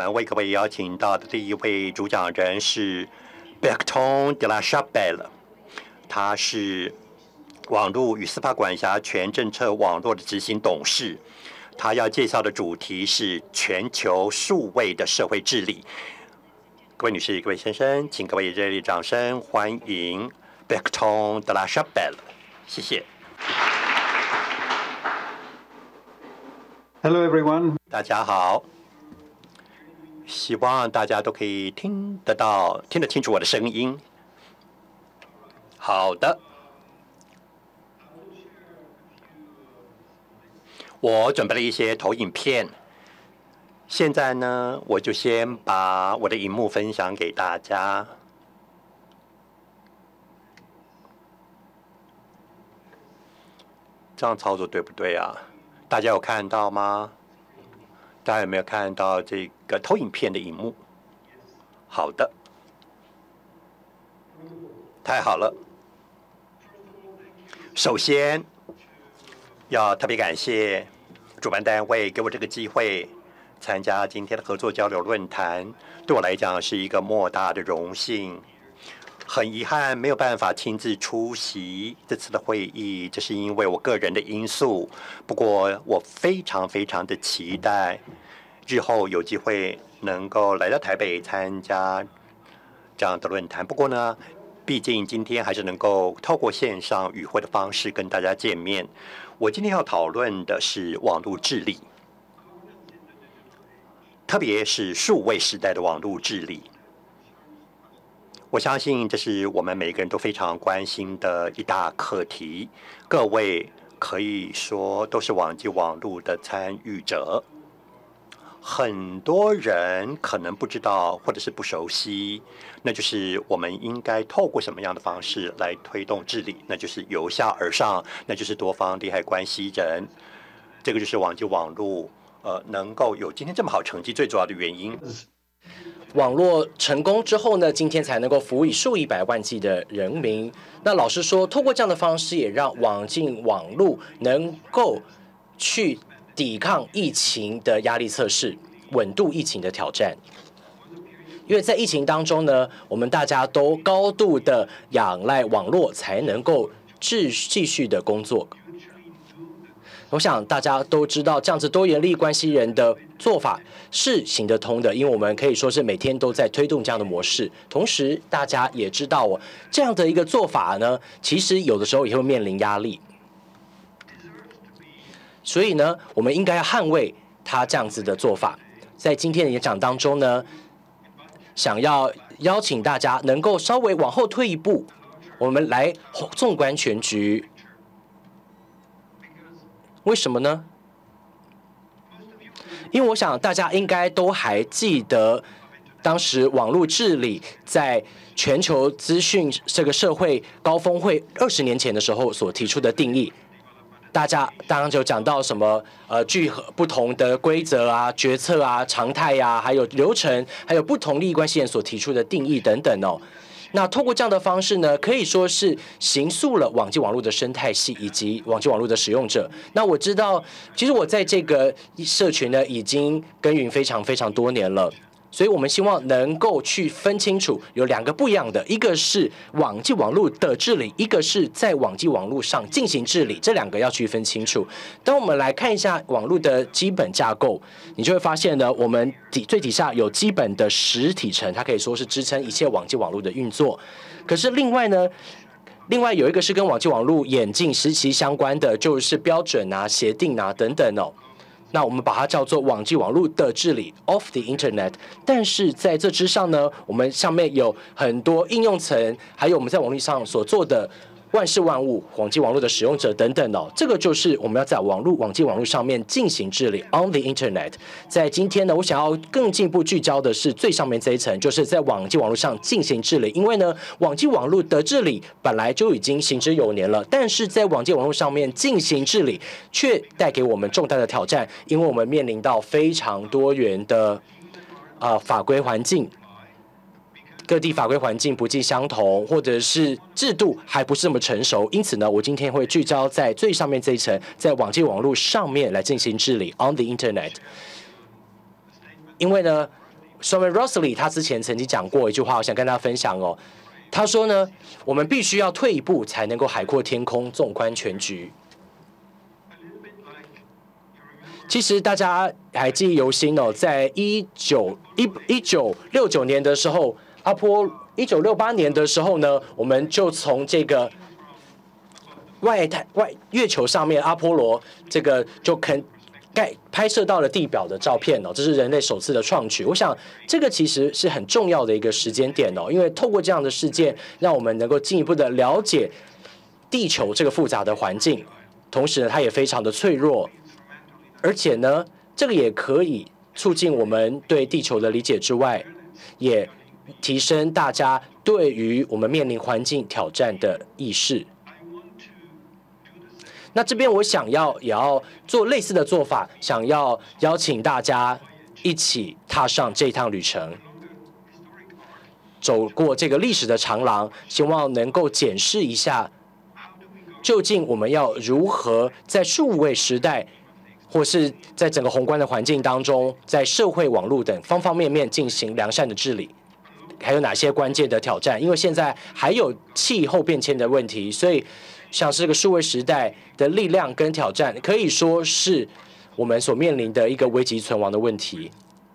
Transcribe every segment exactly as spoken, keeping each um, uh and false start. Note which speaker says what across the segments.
Speaker 1: 团为各位邀请到的第一位主讲人是 Bertrand de la Chapelle， 他是网络与司法管辖权政策网络的执行董事。他要介绍的主题是全球数位的社会治理。各位女士、各位先生，请各位热烈掌声欢迎 Bertrand de la Chapelle， 谢谢。
Speaker 2: Hello everyone，
Speaker 1: 大家好。希望大家都可以听得到、听得清楚我的声音。好的，我准备了一些投影片。现在呢，我就先把我的荧幕分享给大家。这样操作对不对啊？大家有看到吗？大家有没有看到这个投影片的荧幕？好的，太好了。首先要特别感谢主办单位给我这个机会参加今天的合作交流论坛，对我来讲是一个莫大的荣幸。很遗憾没有办法亲自出席这次的会议，这是因为我个人的因素。不过我非常非常的期待日后有机会能够来到台北参加这样的论坛。不过呢，毕竟今天还是能够透过线上与会的方式跟大家见面。我今天要讨论的是网络治理，特别是数位时代的网络治理。我相信这是我们每个人都非常关心的一大课题。各位可以说都是网际网络的参与者，很多人可能不知道或者是不熟悉，那就是我们应该透过什么样的方式来推动治理，那就是由下而上，那就是多方利害关系人。这个就是网际网络呃能够有今天这么好成绩最主要的原因。
Speaker 3: 网络成功之后呢，今天才能够服务以数以百万计的人民。那老实说，透过这样的方式，也让网际网络能够去抵抗疫情的压力测试，稳度疫情的挑战。因为在疫情当中呢，我们大家都高度的仰赖网络，才能够继继续的工作。我想大家都知道，这样子多元利益关系人的做法是行得通的，因为我们可以说是每天都在推动这样的模式。同时，大家也知道哦，这样的一个做法呢，其实有的时候也会面临压力。所以呢，我们应该要捍卫他这样子的做法。在今天的演讲当中呢，想要邀请大家能够稍微往后退一步，我们来纵观全局。为什么呢？因为我想大家应该都还记得，当时网络治理在全球资讯这个社会高峰会二十年前的时候所提出的定义。大家当然就讲到什么呃，具不同的规则啊、决策啊、常态啊，还有流程，还有不同利益关系人所提出的定义等等哦。那透过这样的方式呢，可以说是形塑了网际网络的生态系以及网际网络的使用者。那我知道，其实我在这个社群呢已经耕耘非常非常多年了。所以我们希望能够去分清楚有两个不一样的，一个是网际网络的治理，一个是在网际网络上进行治理，这两个要区分清楚。当我们来看一下网络的基本架构，你就会发现呢，我们底最底下有基本的实体层，它可以说是支撑一切网际网络的运作。可是另外呢，另外有一个是跟网际网络演进时期相关的，就是标准啊、协定啊等等哦。那我们把它叫做网际网络的治理 of the Internet， 但是在这之上呢，我们上面有很多应用层，还有我们在网络上所做的万事万物、网际网络的使用者等等哦，这个就是我们要在网络网际网络上面进行治理 on the Internet。在今天呢，我想要更进一步聚焦的是最上面这一层，就是在网际网络上进行治理。因为呢，网际网络的治理本来就已经行之有年了，但是在网际网络上面进行治理，却带给我们重大的挑战，因为我们面临到非常多元的呃法规环境。各地法规环境不尽相同，或者是制度还不是那么成熟，因此呢，我今天会聚焦在最上面这一层，在网际网络上面来进行治理 on the Internet。因为呢， Salman Rushdie 他之前曾经讲过一句话，我想跟大家分享哦。他说呢，我们必须要退一步，才能够海阔天空，纵观全局。其实大家还记忆犹新哦，在一九一一九六九年的时候，阿波一九六八年的时候呢，我们就从这个外太外月球上面，阿波罗这个就肯盖拍摄到了地表的照片哦，这是人类首次的创举。我想这个其实是很重要的一个时间点哦，因为透过这样的事件，让我们能够进一步的了解地球这个复杂的环境，同时呢，它也非常的脆弱。而且呢，这个也可以促进我们对地球的理解之外，也提升大家对于我们面临环境挑战的意识。那这边我想要也要做类似的做法，想要邀请大家一起踏上这趟旅程，走过这个历史的长廊，希望能够检视一下，究竟我们要如何在数位时代，或是在整个宏观的环境当中，在社会网络等方方面面进行良善的治理，还有哪些关键的挑战？因为现在还有气候变迁的问题，所以像是这个数位时代的力量跟挑战，可以说是我们所面临的一个危急存亡的问题。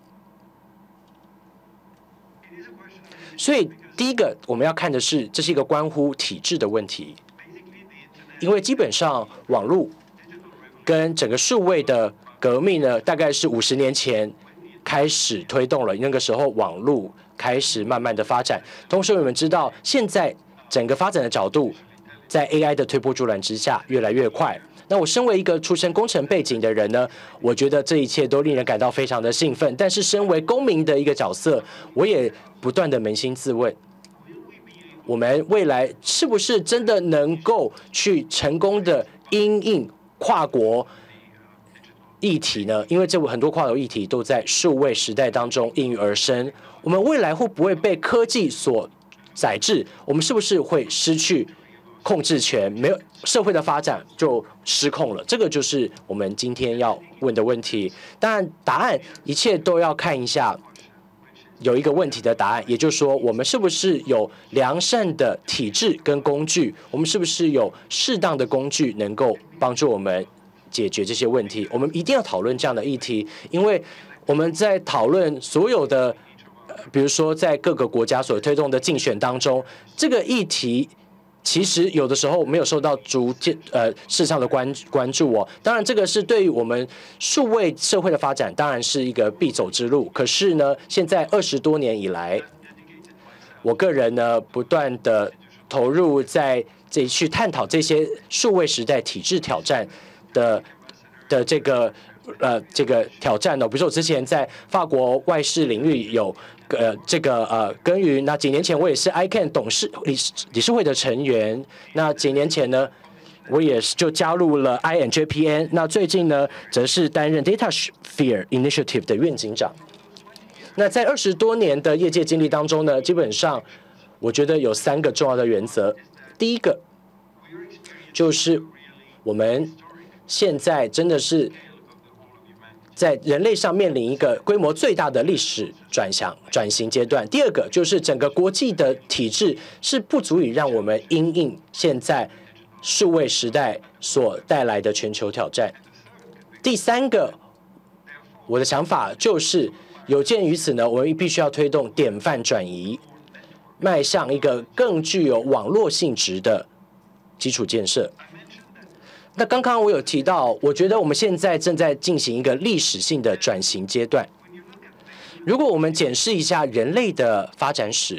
Speaker 3: 所以第一个我们要看的是，这是一个关乎体制的问题，因为基本上网络跟整个数位的革命呢，大概是五十年前开始推动了。那个时候，网络开始慢慢的发展。同时，我们知道，现在整个发展的角度，在 A I 的推波助澜之下，越来越快。那我身为一个出身工程背景的人呢，我觉得这一切都令人感到非常的兴奋。但是，身为公民的一个角色，我也不断的扪心自问：我们未来是不是真的能够去成功的因应跨国议题呢？因为这很多跨国议题都在数位时代当中应运而生。我们未来会不会被科技所宰制？我们是不是会失去控制权？没有社会的发展就失控了。这个就是我们今天要问的问题。当然，答案一切都要看一下有一个问题的答案，也就是说，我们是不是有良善的体制跟工具？我们是不是有适当的工具能够帮助我们解决这些问题？我们一定要讨论这样的议题，因为我们在讨论所有的，呃、比如说在各个国家所推动的竞选当中，这个议题其实有的时候没有受到逐渐呃市场的关关注哦。当然，这个是对于我们数位社会的发展，当然是一个必走之路。可是呢，现在二十多年以来，我个人呢不断的投入在这去探讨这些数位时代体制挑战的的这个呃这个挑战呢、哦。比如说，我之前在法国外事领域有。呃，这个呃，耕耘。那几年前我也是 I C A N 董事理事理事会的成员。那几年前呢，我也是就加入了 I N J P N。那最近呢，则是担任 DataSphere Initiative 的院警长。那在二十多年的业界经历当中呢，基本上我觉得有三个重要的原则。第一个就是我们现在真的是在人类上面临一个规模最大的历史转向转型阶段。第二个就是整个国际的体制是不足以让我们因应现在数位时代所带来的全球挑战。第三个，我的想法就是有鉴于此呢，我们必须要推动典范转移，迈向一个更具有网络性质的基础建设。那刚刚我有提到，我觉得我们现在正在进行一个历史性的转型阶段。如果我们检视一下人类的发展史，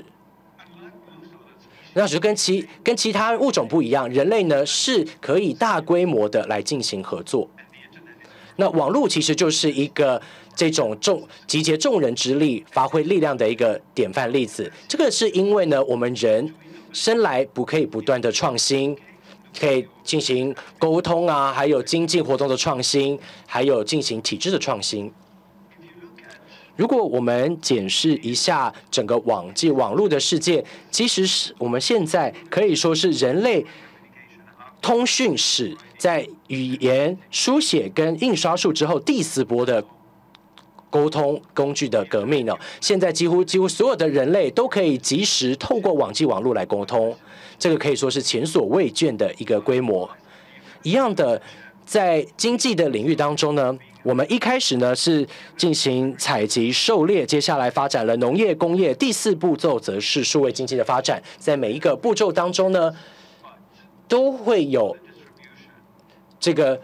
Speaker 3: 那就跟其跟其他物种不一样，人类呢是可以大规模的来进行合作。那网络其实就是一个这种众集结众人之力、发挥力量的一个典范例子。这个是因为呢，我们人生来不可以不断的创新。可以进行沟通啊，还有经济活动的创新，还有进行体制的创新。如果我们检视一下整个网际网络的世界，其实是我们现在可以说是人类通讯史在语言书写跟印刷术之后第四波的沟通工具的革命哦，现在几乎几乎所有的人类都可以及时透过网际网络来沟通，这个可以说是前所未见的一个规模。一样的，在经济的领域当中呢，我们一开始呢是进行采集狩猎，接下来发展了农业工业，第四步骤则是数位经济的发展。在每一个步骤当中呢，都会有这个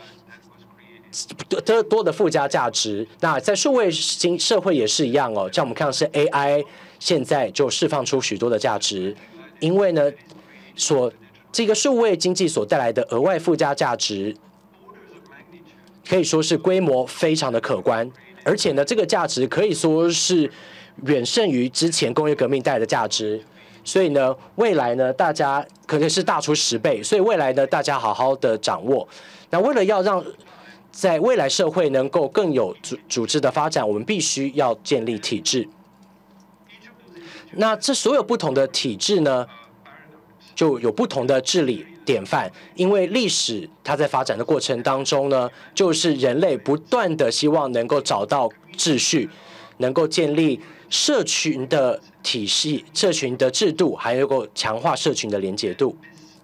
Speaker 3: 多多的附加价值。那在数位经社会也是一样哦，像我们看到是 A I， 现在就释放出许多的价值，因为呢，所这个数位经济所带来的额外附加价值，可以说是规模非常的可观，而且呢，这个价值可以说是远胜于之前工业革命带来的价值。所以呢，未来呢，大家可能是大出十倍，所以未来呢，大家好好的掌握。那为了要让在未来社会能够更有组组织的发展，我们必须要建立体制。那这所有不同的体制呢，就有不同的治理典范，因为历史它在发展的过程当中呢，就是人类不断的希望能够找到秩序，能够建立社群的体系、社群的制度，还有够强化社群的连结度。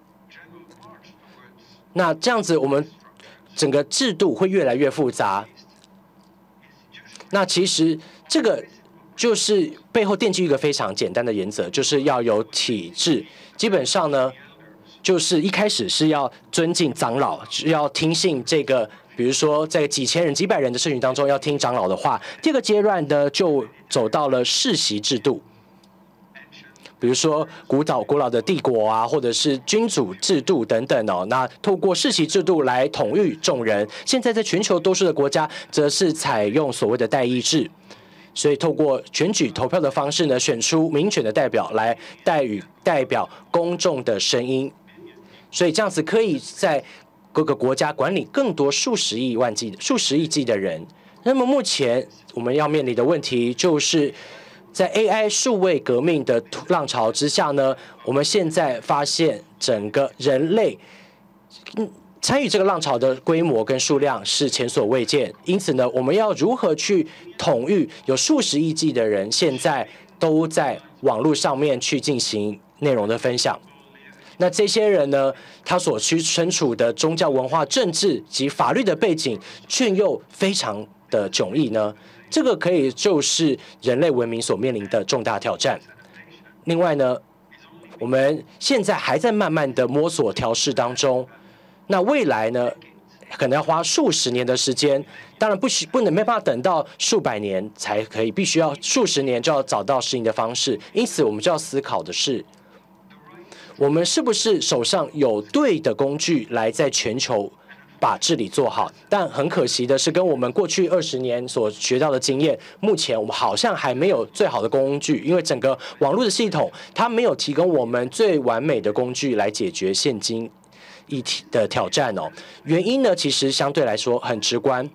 Speaker 3: 那这样子，我们整个制度会越来越复杂。那其实这个就是背后奠基一个非常简单的原则，就是要有体制。基本上呢，就是一开始是要尊敬长老，要听信这个。比如说，在几千人、几百人的社群当中，要听长老的话。第二个阶段呢，就走到了世袭制度。比如说，古早古老的帝国啊，或者是君主制度等等哦，那透过世袭制度来统御众人。现在在全球多数的国家，则是采用所谓的代议制，所以透过选举投票的方式呢，选出民选的代表来代与代表公众的声音。所以这样子可以在各个国家管理更多数十亿万计、数十亿计的人。那么目前我们要面临的问题，就是在 A I 数位革命的浪潮之下呢，我们现在发现整个人类参与这个浪潮的规模跟数量是前所未见。因此呢，我们要如何去统御有数十亿计的人，现在都在网络上面去进行内容的分享。那这些人呢，他所需身处的宗教、文化、政治及法律的背景，却又非常的迥异呢？这个可以就是人类文明所面临的重大挑战。另外呢，我们现在还在慢慢的摸索调试当中。那未来呢，可能要花数十年的时间，当然不许不能没办法等到数百年才可以，必须要数十年就要找到适应的方式。因此，我们就要思考的是，我们是不是手上有对的工具来在全球把治理做好？但很可惜的是，跟我们过去二十年所学到的经验，目前我们好像还没有最好的工具，因为整个网络的系统它没有提供我们最完美的工具来解决现今议题的挑战哦。原因呢，其实相对来说很直观。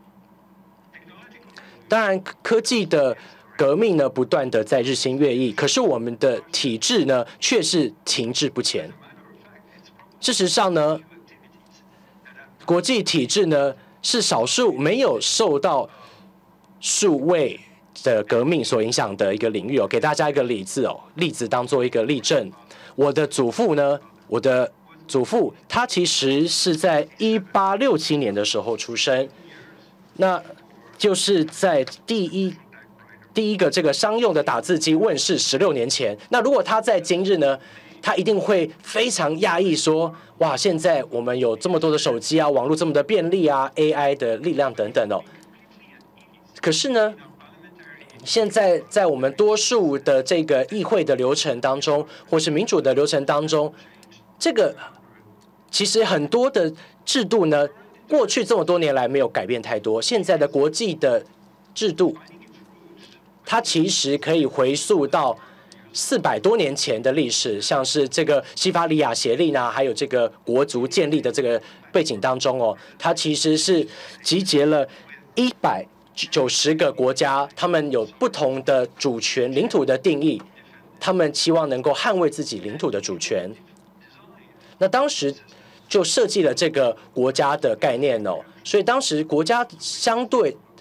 Speaker 3: 当然，科技的革命呢，不断的在日新月异，可是我们的体制呢，却是停滞不前。事实上呢，国际体制呢，是少数没有受到数位的革命所影响的一个领域哦。给大家一个例子哦，例子当做一个例证。我的祖父呢，我的祖父他其实是在一八六七年的时候出生，那就是在第一。第一个这个商用的打字机问世十六年前，那如果他在今日呢，他一定会非常讶异说，哇，现在我们有这么多的手机啊，网络这么的便利啊 ，A I 的力量等等哦。可是呢，现在在我们多数的这个议会的流程当中，或是民主的流程当中，这个其实很多的制度呢，过去这么多年来没有改变太多，现在的国际的制度，它其实可以回溯到四百多年前的历史，像是这个西法利亚协定呢，还有这个国族建立的这个背景当中哦，它其实是集结了一百九十个国家，他们有不同的主权、领土的定义，他们期望能够捍卫自己领土的主权。那当时就设计了这个国家的概念哦，所以当时国家相对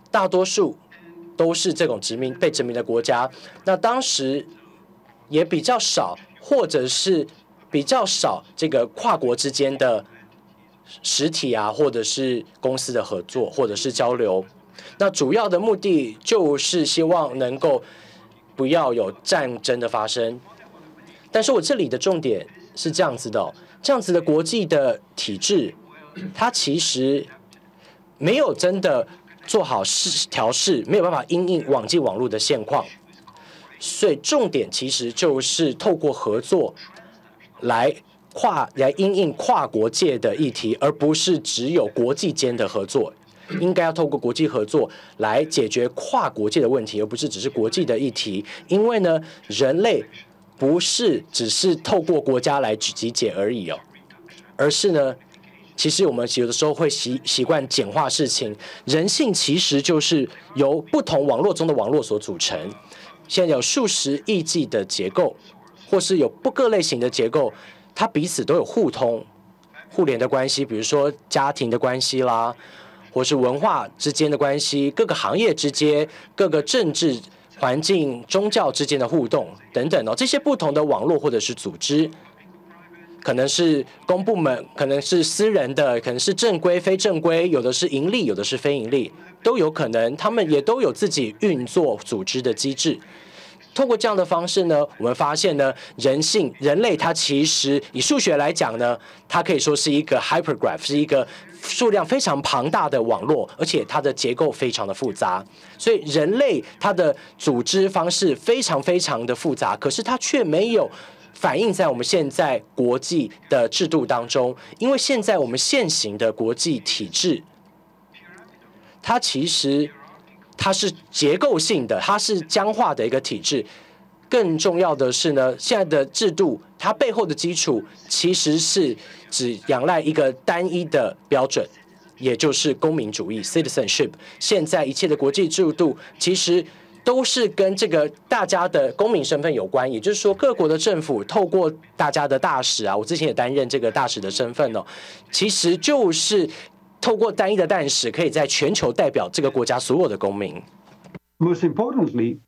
Speaker 3: 大多数都是这种殖民被殖民的国家，那当时也比较少，或者是比较少这个跨国之间的实体啊，或者是公司的合作，或者是交流。那主要的目的就是希望能够不要有战争的发生。但是我这里的重点是这样子的、哦，这样子的国际的体制，它其实没有真的做好调试，没有办法因应网际网络的现况。所以重点其实就是透过合作来跨来因应跨国界的议题，而不是只有国际间的合作。应该要透过国际合作来解决跨国界的问题，而不是只是国际的议题。因为呢，人类不是只是透过国家来集结而已哦，而是呢，其实我们有的时候会习习惯简化事情。人性其实就是由不同网络中的网络所组成。现在有数十亿计的结构，或是有不各类型的结构，它彼此都有互通、互联的关系，比如说家庭的关系啦。或是文化之间的关系，各个行业之间、各个政治环境、宗教之间的互动等等哦，这些不同的网络或者是组织，可能是公部门，可能是私人的，可能是正规、非正规，有的是盈利，有的是非盈利，都有可能，他们也都有自己运作组织的机制。透过这样的方式呢，我们发现呢，人性、人类它其实以数学来讲呢，它可以说是一个 hypergraph， 是一个数量非常庞大的网络，而且它的结构非常的复杂。所以人类它的组织方式非常非常的复杂，可是它却没有反映在我们现在国际的制度当中，因为现在我们现行的国际体制，它其实它是结构性的，它是僵化的一个体制。更重要的是呢，现在的制度它背后的基础其实是只仰赖一个单一的标准，也就是公民主义 （citizenship）。现在一切的国际制度其实都是跟这个大家的公民身份有关，也就是说，各国的政府透过大家的大使啊，我之前也担任这个大使的身份哦，其实就是透过单一的大使，可以在全球代表这个国家所有的公民。
Speaker 2: Most importantly，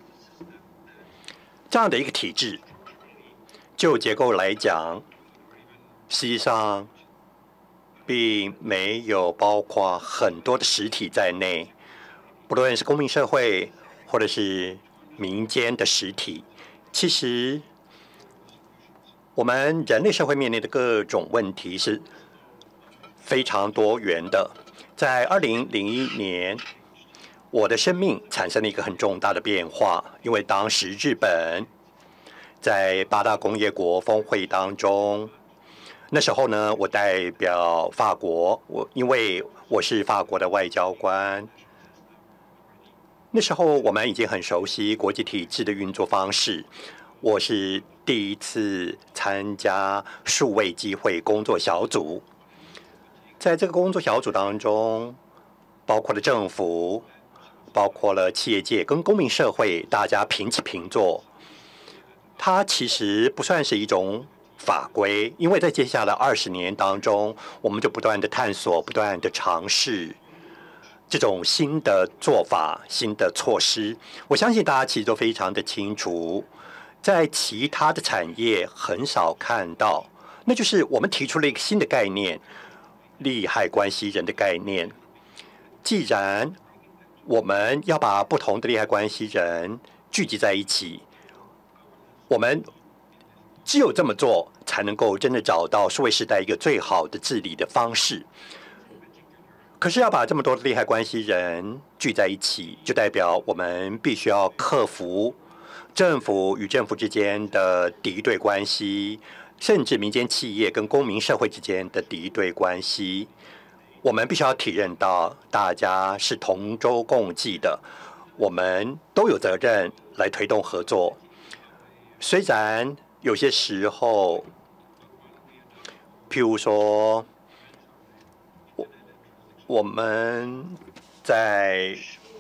Speaker 1: 这样的一个体制，就结构来讲，实际上并没有包括很多的实体在内，不论是公民社会或者是民间的实体。其实，我们人类社会面临的各种问题是非常多元的。在二零零一年，我的生命产生了一个很重大的变化，因为当时日本在八大工业国峰会当中，那时候呢，我代表法国，我因为我是法国的外交官，那时候我们已经很熟悉国际体制的运作方式。我是第一次参加数位机会工作小组，在这个工作小组当中，包括了政府，包括了企业界跟公民社会，大家平起平坐。它其实不算是一种法规，因为在接下来二十年当中，我们就不断的探索，不断的尝试这种新的做法、新的措施。我相信大家其实都非常的清楚，在其他的产业很少看到，那就是我们提出了一个新的概念——利害关系人的概念。既然我们要把不同的利害关系人聚集在一起，我们只有这么做，才能够真的找到数位时代一个最好的治理的方式。可是要把这么多的利害关系人聚在一起，就代表我们必须要克服政府与政府之间的敌对关系，甚至民间企业跟公民社会之间的敌对关系。我们必须要体认到，大家是同舟共济的，我们都有责任来推动合作。虽然有些时候，譬如说，我我们在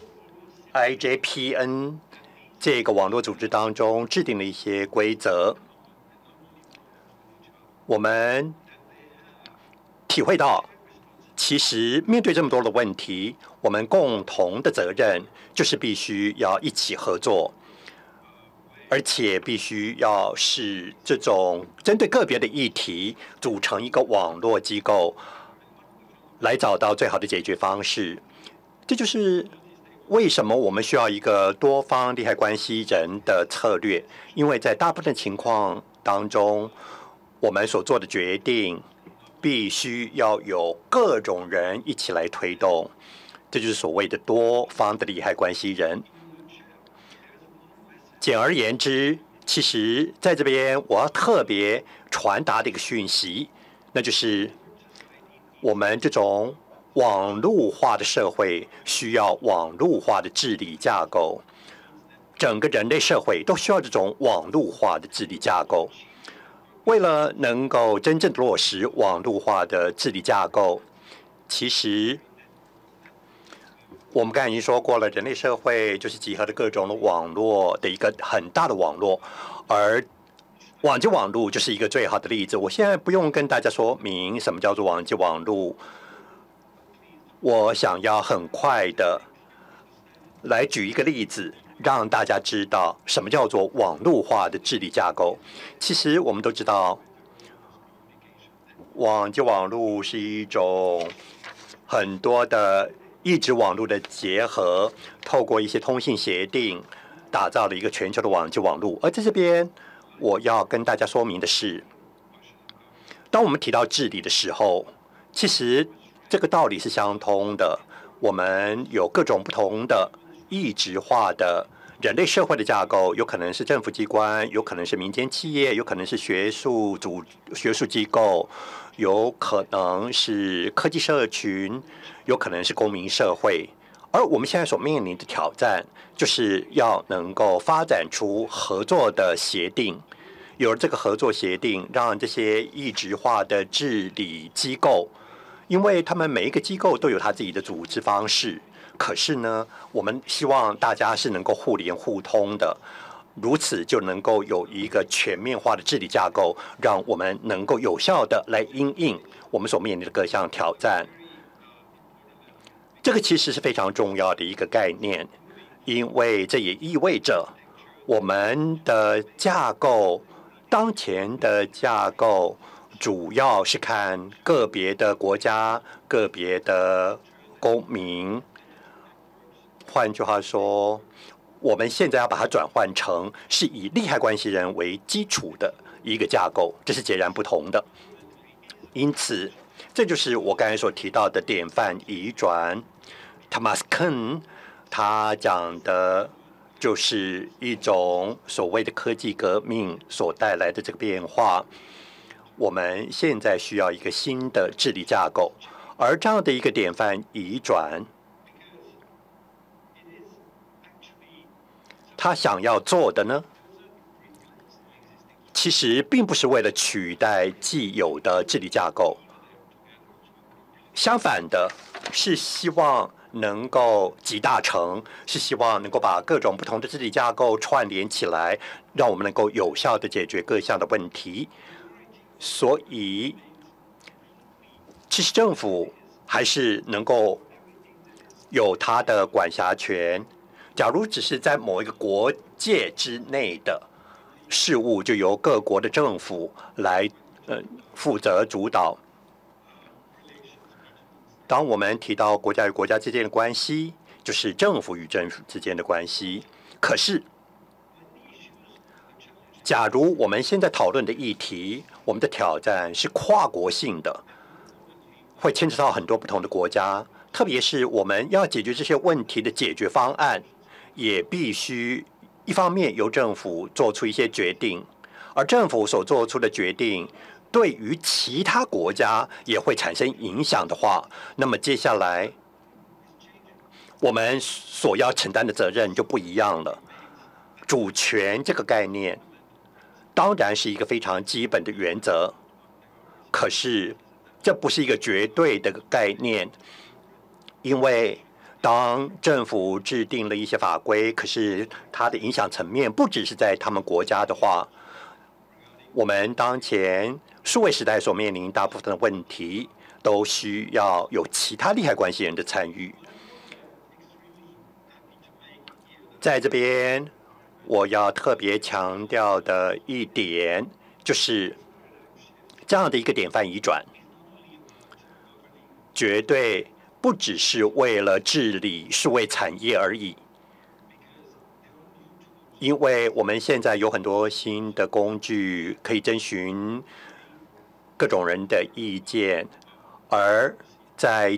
Speaker 1: I J P N 这个网络组织当中制定了一些规则，我们体会到，其实面对这么多的问题， 我们共同的责任就是必须要一起合作，而且必须要使这种针对个别的议题组成一个网络机构，来找到最好的解决方式。这就是为什么我们需要一个多方利害关系人的策略，因为在大部分情况当中，我们所做的决定必须要有各种人一起来推动，这就是所谓的多方的利害关系人。简而言之，其实在这边我要特别传达的一个讯息，那就是我们这种网络化的社会需要网络化的治理架构，整个人类社会都需要这种网络化的治理架构。为了能够真正落实网络化的治理架构，其实我们刚才已经说过了，人类社会就是集合了各种的网络的一个很大的网络，而网际网络就是一个最好的例子。我现在不用跟大家说明什么叫做网际网络，我想要很快的来举一个例子，让大家知道什么叫做网络化的治理架构。其实我们都知道，网际网络是一种很多的异质网络的结合，透过一些通信协定，打造了一个全球的网际网络。而在这边，我要跟大家说明的是，当我们提到治理的时候，其实这个道理是相通的。我们有各种不同的异质化的人类社会的架构，有可能是政府机关，有可能是民间企业，有可能是学术组、学术机构，有可能是科技社群，有可能是公民社会。而我们现在所面临的挑战，就是要能够发展出合作的协定。有了这个合作协定，让这些异质化的治理机构，因为他们每一个机构都有他自己的组织方式，可是呢，我们希望大家是能够互联互通的，如此就能够有一个全面化的治理架构，让我们能够有效的来因应我们所面临的各项挑战。这个其实是非常重要的一个概念，因为这也意味着我们的架构，当前的架构主要是看个别的国家、个别的公民。换句话说，我们现在要把它转换成是以利害关系人为基础的一个架构，这是截然不同的。因此，这就是我刚才所提到的典范移转。Thomas Kuhn 他讲的就是一种所谓的科技革命所带来的这个变化。我们现在需要一个新的治理架构，而这样的一个典范移转，他想要做的呢，其实并不是为了取代既有的治理架构，相反的是希望能够集大成，是希望能够把各种不同的治理架构串联起来，让我们能够有效的解决各项的问题。所以，其实政府还是能够有它的管辖权。假如只是在某一个国界之内的事务，就由各国的政府来呃负责主导。当我们提到国家与国家之间的关系，就是政府与政府之间的关系。可是，假如我们现在讨论的议题，我们的挑战是跨国性的，会牵扯到很多不同的国家，特别是我们要解决这些问题的解决方案，也必须一方面由政府做出一些决定，而政府所做出的决定对于其他国家也会产生影响的话，那么接下来我们所要承担的责任就不一样了。主权这个概念当然是一个非常基本的原则，可是这不是一个绝对的概念，因为当政府制定了一些法规，可是它的影响层面不只是在他们国家的话，我们当前数位时代所面临大部分的问题，都需要有其他利害关系人的参与。 在这边，我要特别强调的一点，就是这样的一个典范移转，绝对不只是为了治理数位产业而已。因为我们现在有很多新的工具可以征询各种人的意见，而在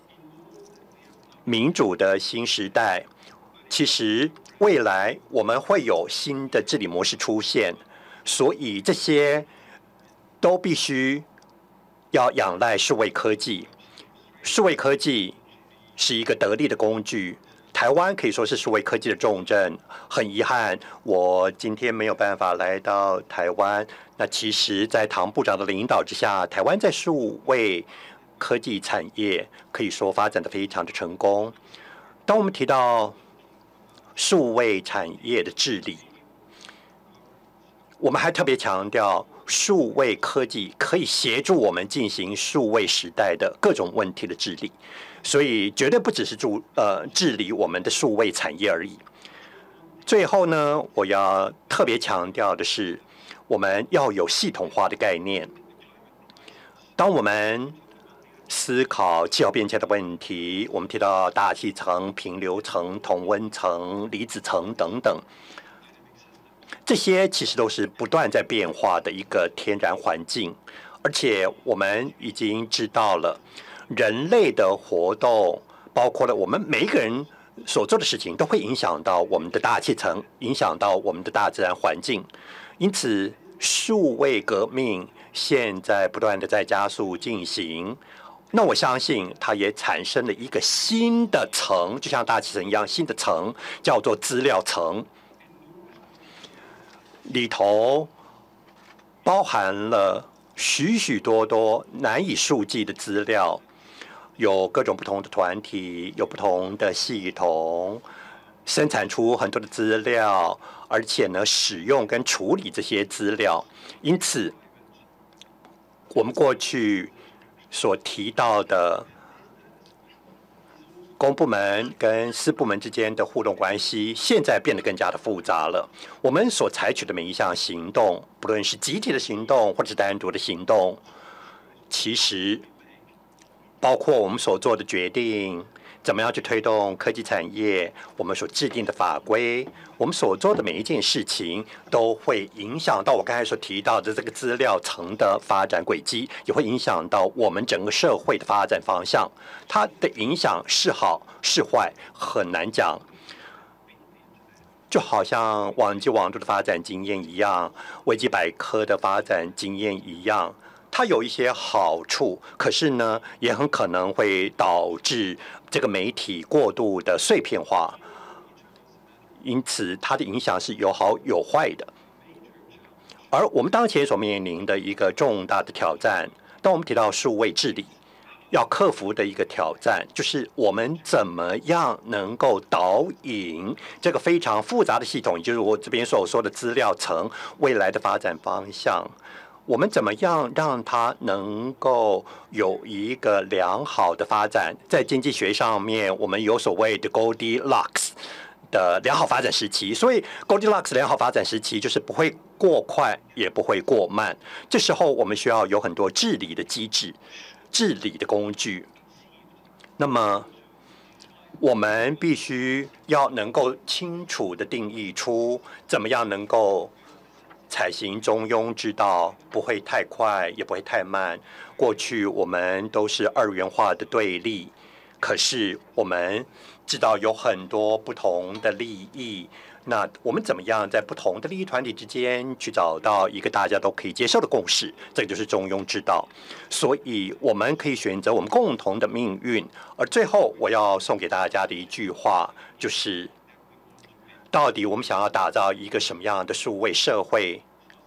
Speaker 1: 民主的新时代，其实未来我们会有新的治理模式出现，所以这些都必须要仰赖数位科技。数位科技是一个得力的工具，台湾可以说是数位科技的重镇。很遗憾，我今天没有办法来到台湾。那其实，在唐部长的领导之下，台湾在数位科技产业可以说发展的非常的成功。当我们提到数位产业的治理，我们还特别强调，数位科技可以协助我们进行数位时代的各种问题的治理，所以绝对不只是助呃治理我们的数位产业而已。最后呢，我要特别强调的是，我们要有系统化的概念。当我们思考气候变迁的问题，我们提到大气层、平流层、同温层、离子层等等，这些其实都是不断在变化的一个天然环境，而且我们已经知道了，人类的活动，包括了我们每一个人所做的事情，都会影响到我们的大气层，影响到我们的大自然环境。因此，数位革命现在不断的在加速进行。那我相信，它也产生了一个新的层，就像大气层一样，新的层叫做资料层，里头包含了许许多多难以数计的资料，有各种不同的团体，有不同的系统，生产出很多的资料，而且呢，使用跟处理这些资料。因此，我们过去所提到的公部门跟私部门之间的互动关系，现在变得更加的复杂了。我们所采取的每一项行动，不论是集体的行动或者是单独的行动，其实包括我们所做的决定，怎么样去推动科技产业，我们所制定的法规，我们所做的每一件事情，都会影响到我刚才所提到的这个资料层的发展轨迹，也会影响到我们整个社会的发展方向。它的影响是好是坏很难讲，就好像网际网络的发展经验一样，维基百科的发展经验一样。它有一些好处，可是呢，也很可能会导致这个媒体过度的碎片化，因此它的影响是有好有坏的。而我们当前所面临的一个重大的挑战，当我们提到数位治理，要克服的一个挑战，就是我们怎么样能够导引这个非常复杂的系统，也就是我这边所说的资料层未来的发展方向。我们怎么样让它能够有一个良好的发展？在经济学上面，我们有所谓的 Goldilocks 的良好发展时期。所以 Goldilocks 良好发展时期就是不会过快，也不会过慢。这时候我们需要有很多治理的机制、治理的工具。那么，我们必须要能够清楚的定义出怎么样能够采行中庸之道，不会太快，也不会太慢。过去我们都是二元化的对立，可是我们知道有很多不同的利益，那我们怎么样在不同的利益团体之间去找到一个大家都可以接受的共识？这个就是中庸之道。所以我们可以选择我们共同的命运。而最后我要送给大家的一句话就是，到底我们想要打造一个什么样的数位社会？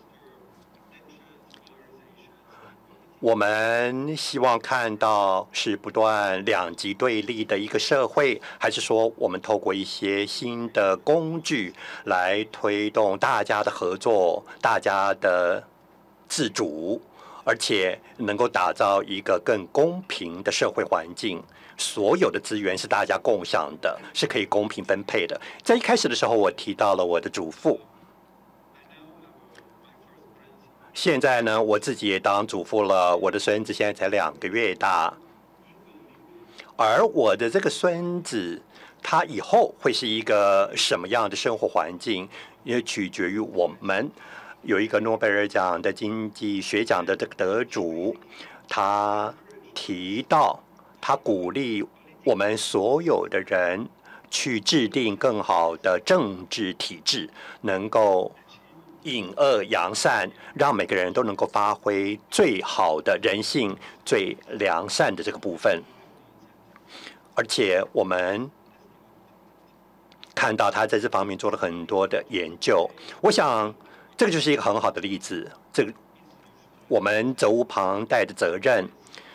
Speaker 1: 我们希望看到是不断两极对立的一个社会，还是说我们透过一些新的工具来推动大家的合作、大家的自主， 而且能够打造一个更公平的社会环境。所有的资源是大家共享的，是可以公平分配的。在一开始的时候，我提到了我的祖父。现在呢，我自己也当祖父了，我的孙子现在才两个月大，而我的这个孙子，他以后会是一个什么样的生活环境，也取决于我们。有一个诺贝尔奖的经济学奖的这个得主，他提到，他鼓励我们所有的人去制定更好的政治体制，能够隐恶扬善，让每个人都能够发挥最好的人性、最良善的这个部分。而且我们看到他在这方面做了很多的研究，我想这个就是一个很好的例子。这个我们责无旁贷的责任。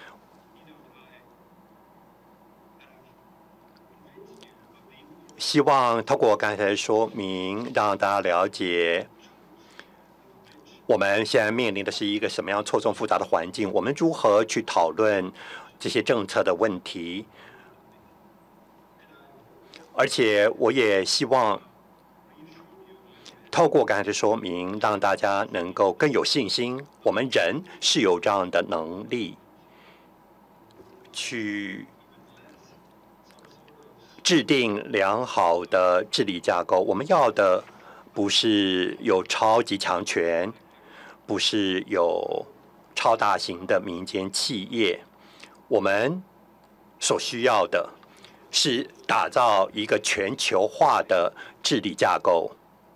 Speaker 1: 希望透过我刚才的说明，让大家了解我们现在面临的是一个什么样错综复杂的环境，我们如何去讨论这些政策的问题。而且我也希望透过刚才的说明，让大家能够更有信心，我们人是有这样的能力去制定良好的治理架构。我们要的不是有超级强权，不是有超大型的民间企业，我们所需要的是打造一个全球化的治理架构。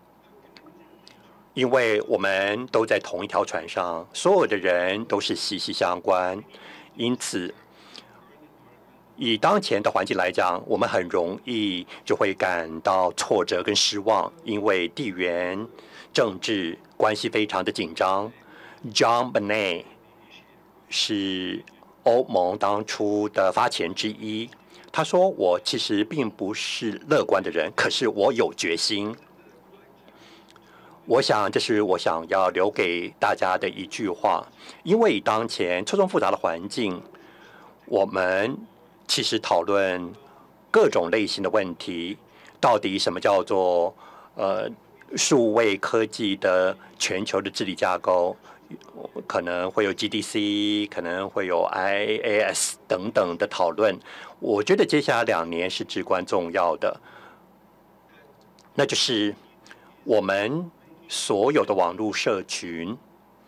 Speaker 1: 因为我们都在同一条船上，所有的人都是息息相关，因此以当前的环境来讲，我们很容易就会感到挫折跟失望，因为地缘政治关系非常的紧张。John Boehner 是欧盟当初的发起人之一，他说：“我其实并不是乐观的人，可是我有决心。”我想，这是我想要留给大家的一句话，因为当前错综复杂的环境，我们其实讨论各种类型的问题，到底什么叫做呃数位科技的全球的治理架构，可能会有 G D C， 可能会有 I A S 等等的讨论。我觉得接下来两年是至关重要的，那就是我们所有的网络社群，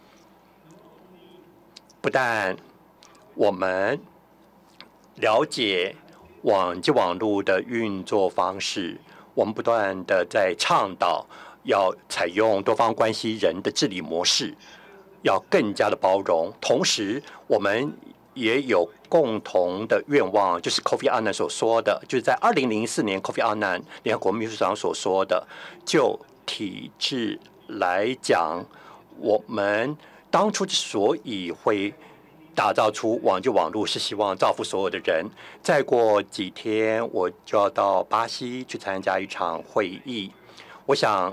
Speaker 1: 不但我们了解网际网络的运作方式，我们不断的在倡导要采用多方关系人的治理模式，要更加的包容。同时，我们也有共同的愿望，就是 Kofi Annan 所说的，就是在二零零四年 Kofi Annan 联合国秘书长所说的，就体制来讲，我们当初之所以会打造出网际网络，是希望造福所有的人。再过几天，我就要到巴西去参加一场会议。我想，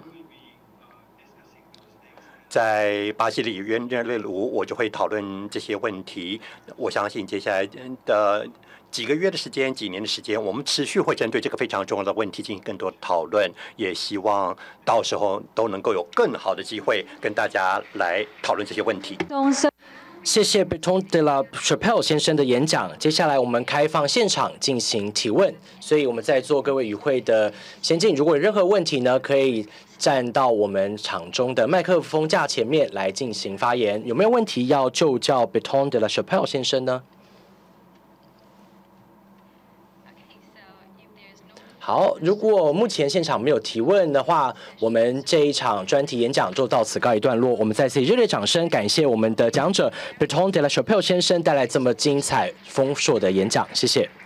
Speaker 1: 在巴西里约热内卢，我就会讨论这些问题。我相信接下来的几个月的时间、几年的时间，我们持续会针对这个非常重要的问题进行更多的讨论。也希望到时候都能够有更好的机会跟大家来讨论这些问题。
Speaker 3: 谢谢 Bertrand de la Chapelle 先生的演讲。接下来我们开放现场进行提问，所以我们在座各位与会的先进，如果有任何问题呢，可以站到我们场中的麦克风架前面来进行发言。有没有问题要就教 Bertrand de la Chapelle 先生呢？好，如果目前现场没有提问的话，我们这一场专题演讲就到此告一段落。我们再次热烈掌声感谢我们的讲者 Bertrand de la Chapelle 先生带来这么精彩丰硕的演讲，谢谢。